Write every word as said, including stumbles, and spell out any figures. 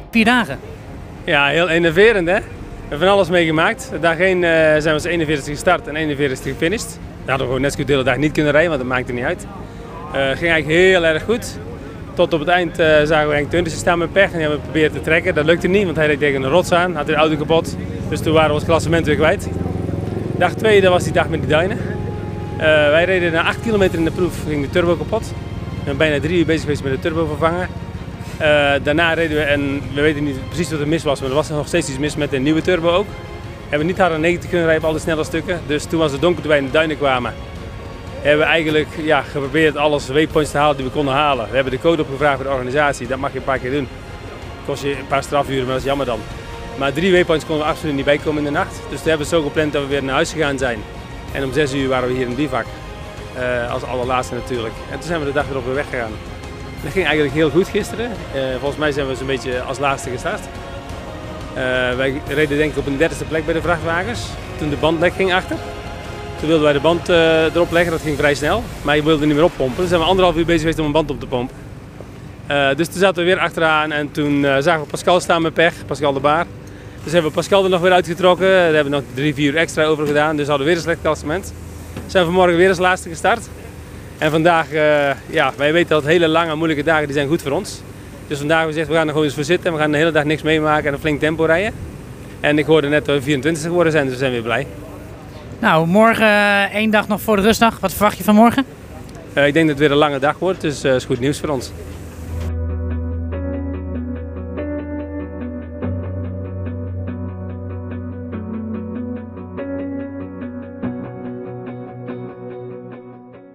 vier dagen. Ja, heel enerverend hè. We hebben van alles meegemaakt. Dag één uh, zijn we als eenenveertigste gestart en eenenveertigste gefinished. Daar hadden we gewoon net zo goed de hele dag niet kunnen rijden, want dat maakte niet uit. Het uh, ging eigenlijk heel erg goed. Tot op het eind uh, zagen we Henk Teunissen staan met pech en die hebben we geprobeerd te trekken. Dat lukte niet, want hij reed tegen een rots aan, had de auto kapot. Dus toen waren we ons klassement weer kwijt. Dag twee, dat was die dag met die duinen. Uh, wij reden na acht kilometer in de proef, ging de turbo kapot. We zijn bijna drie uur bezig geweest met de turbo vervangen. Uh, daarna reden we en we weten niet precies wat er mis was, maar er was nog steeds iets mis met de nieuwe turbo ook. We hebben niet harder dan negentig kunnen rijden op alle snelle stukken, dus toen was het donker toen wij in de duinen kwamen. Hebben we eigenlijk ja, geprobeerd alles waypoints te halen die we konden halen. We hebben de code opgevraagd voor de organisatie, dat mag je een paar keer doen. Kost je een paar strafuren, maar dat is jammer dan. Maar drie waypoints konden we absoluut niet bijkomen in de nacht, dus toen hebben we het zo gepland dat we weer naar huis gegaan zijn. En om zes uur waren we hier in bivak, uh, als allerlaatste natuurlijk. En toen zijn we de dag weer op de weg gegaan. Dat ging eigenlijk heel goed gisteren. Uh, volgens mij zijn we zo'n beetje als laatste gestart. Uh, wij reden denk ik op een dertigste plek bij de vrachtwagens. Toen de bandlek ging achter. Toen wilden wij de band uh, erop leggen, dat ging vrij snel. Maar je wilde niet meer oppompen. Dus zijn we anderhalf uur bezig geweest om een band op te pompen. Uh, dus toen zaten we weer achteraan en toen uh, zagen we Pascal staan met pech, Pascal de Baar. Dus hebben we Pascal er nog weer uitgetrokken. Daar hebben we nog drie, vier uur extra over gedaan. Dus hadden we weer een slecht klassement. Zijn we vanmorgen weer als laatste gestart. En vandaag, uh, ja, wij weten dat hele lange, moeilijke dagen die zijn goed voor ons. Dus vandaag hebben we gezegd, we gaan er gewoon eens voor zitten. We gaan de hele dag niks meemaken en een flink tempo rijden. En ik hoorde net dat we vierentwintigste geworden zijn, dus we zijn weer blij. Nou, morgen uh, één dag nog voor de rustdag. Wat verwacht je van morgen? Uh, ik denk dat het weer een lange dag wordt, dus dat uh, is goed nieuws voor ons.